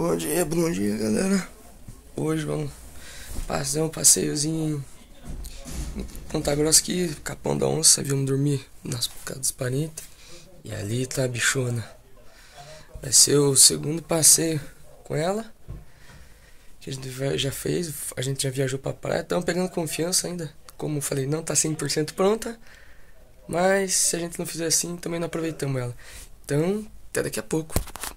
Bom dia, galera. Hoje vamos fazer um passeiozinho em Ponta Grossa aqui, Capão da Onça. Vamos dormir nas casas dos parentes. E ali tá a bichona. Vai ser o segundo passeio com ela que a gente já fez. A gente já viajou pra praia. Estamos pegando confiança ainda. Como eu falei, não tá 100% pronta. Mas se a gente não fizer assim, também não aproveitamos ela. Então, até daqui a pouco.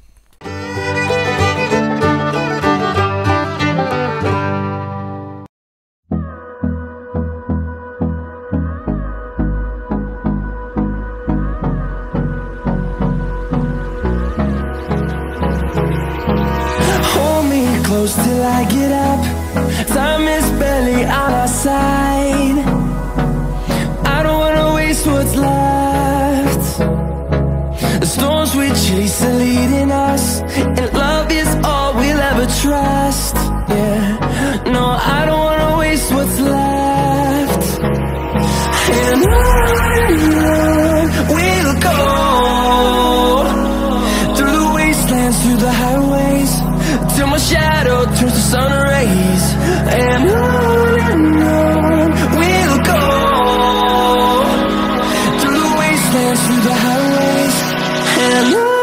Close till I get up. Time is barely on our side. I don't wanna waste what's left. The storms we chase are leading us, and love is all we'll ever trust. Yeah, no, I don't wanna waste what's left. And on we'll go, through the wastelands, through the highways, till my shadow turns to sun rays. And on we'll go, through the wastelands, through the highways. And on we'll go.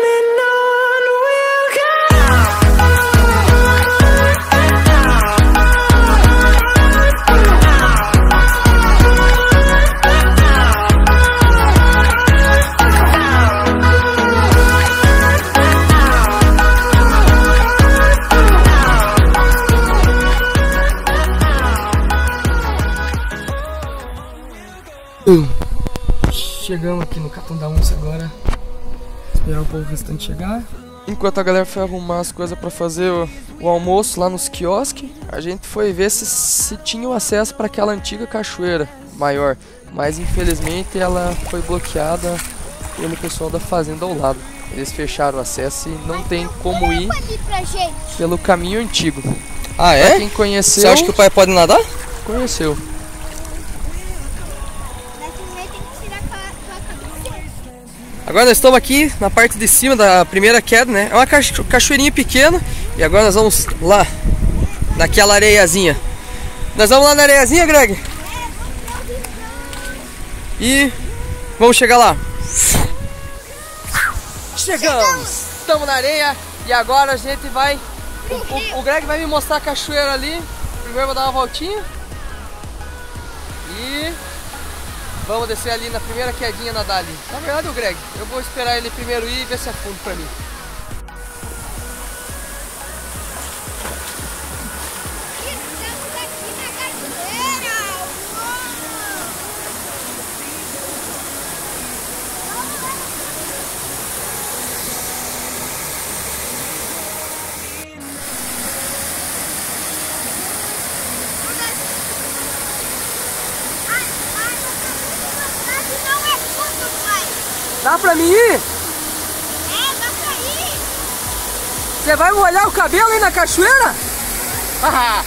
Chegamos aqui no Capão da Onça agora. Esperar o povo restante chegar. Enquanto a galera foi arrumar as coisas pra fazer o almoço lá nos quiosques, a gente foi ver se tinha o acesso para aquela antiga cachoeira maior. Mas infelizmente ela foi bloqueada pelo pessoal da fazenda ao lado. Eles fecharam o acesso e não tem como ir pelo caminho antigo. Ah, é? Pra quem conheceu... Você acha que o pai pode nadar? Conheceu. Agora nós estamos aqui na parte de cima da primeira queda, né? É uma cachoeirinha pequena. E agora nós vamos lá, naquela areiazinha. Nós vamos lá na areiazinha, Greg? E vamos chegar lá. Chegamos! Estamos na areia e agora a gente vai... O Greg vai me mostrar a cachoeira ali. Primeiro eu vou dar uma voltinha. E... vamos descer ali na primeira quedinha, nadar ali. Na verdade, o Greg, eu vou esperar ele primeiro ir e ver se é fundo pra mim. Estamos aqui na cachoeira! Dá pra mim ir? É, dá pra ir! Você vai molhar o cabelo aí na cachoeira? Haha!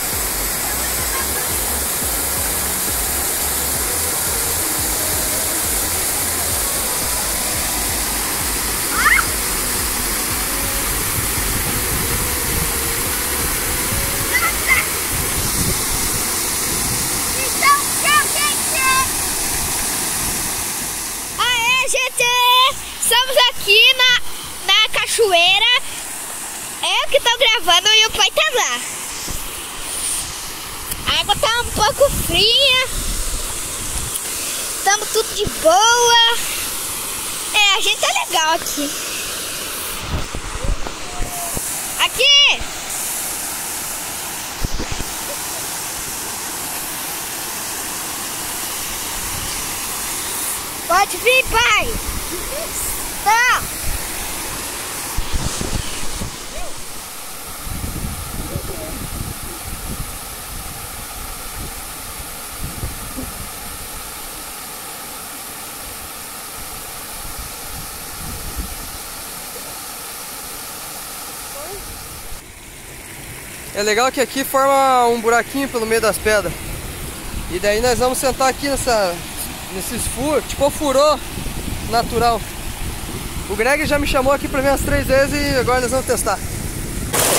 Estamos aqui na cachoeira. Eu que tô gravando e o pai tá lá. A água tá um pouco fria. Estamos tudo de boa. É, a gente tá legal aqui. Aqui! Pode vir, pai! Tá! É legal que aqui forma um buraquinho pelo meio das pedras. E daí nós vamos sentar aqui nesses furos, tipo furô natural. O Greg já me chamou aqui pra ver umas 3 vezes e agora nós vamos testar.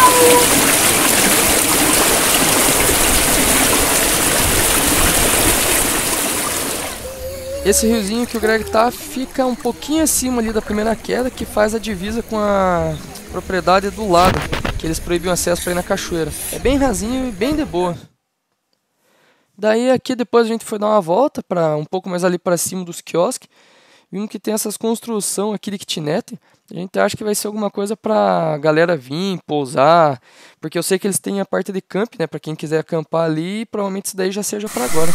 Esse riozinho que o Greg tá fica um pouquinho acima ali da primeira queda, que faz a divisa com a propriedade do lado, que eles proibiam acesso para ir na cachoeira. É bem rasinho e bem de boa. Daí aqui depois a gente foi dar uma volta para um pouco mais ali para cima dos quiosques. Vimos que tem essas construções aqui de kitnet. A gente acha que vai ser alguma coisa pra galera vir, pousar. Porque eu sei que eles têm a parte de camp, né? Pra quem quiser acampar ali, provavelmente isso daí já seja pra agora.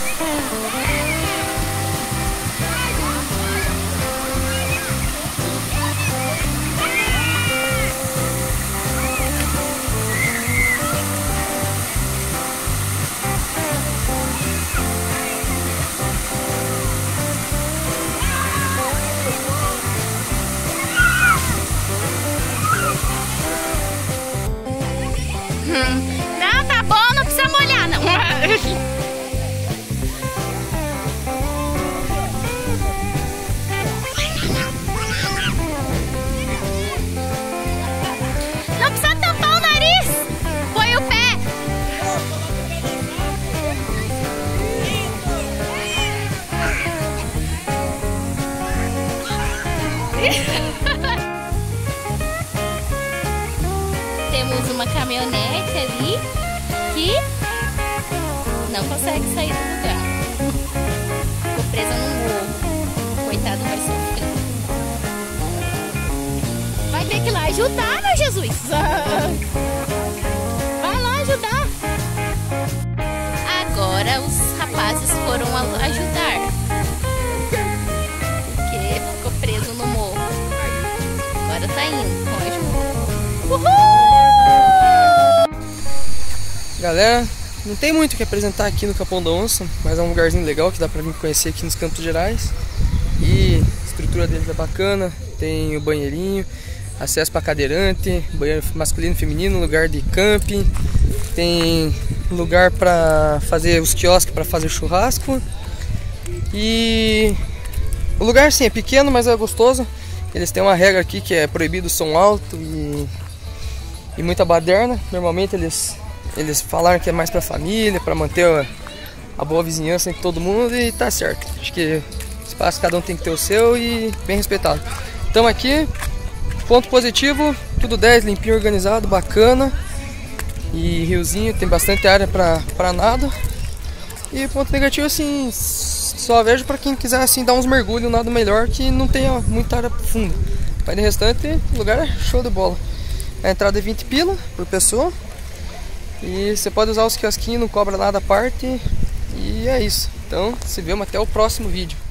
Não, tá bom, não precisa molhar, não. Não precisa tampar o nariz. Põe o pé. Temos uma caminhonete ali que não consegue sair do lugar. Ficou presa no morro. Coitado, vai sofrer. Vai ter que ir lá ajudar, meu Jesus. Vai lá ajudar. Agora os rapazes foram ajudar. Porque ficou preso no morro. Agora tá indo com ajuda. Uhul! Galera, não tem muito o que apresentar aqui no Capão da Onça, mas é um lugarzinho legal que dá pra vir conhecer aqui nos Campos Gerais. E a estrutura deles é bacana, tem o banheirinho, acesso para cadeirante, banheiro masculino e feminino, lugar de camping, tem lugar para fazer os quiosques para fazer churrasco. E o lugar sim é pequeno, mas é gostoso. Eles têm uma regra aqui que é proibido o som alto e muita baderna. Normalmente eles falaram que é mais pra família, pra manter a boa vizinhança entre todo mundo, e tá certo. Acho que espaço cada um tem que ter o seu e bem respeitado. Então aqui, ponto positivo, tudo 10, limpinho, organizado, bacana. E riozinho, tem bastante área pra nada. E ponto negativo, assim, só vejo pra quem quiser assim dar uns mergulhos, nada melhor, que não tenha muita área profunda. Mas de restante, o lugar é show de bola. A entrada é 20 pila por pessoa. E você pode usar os quiosquinhos, não cobra nada à parte. E é isso. Então, se vemos até o próximo vídeo.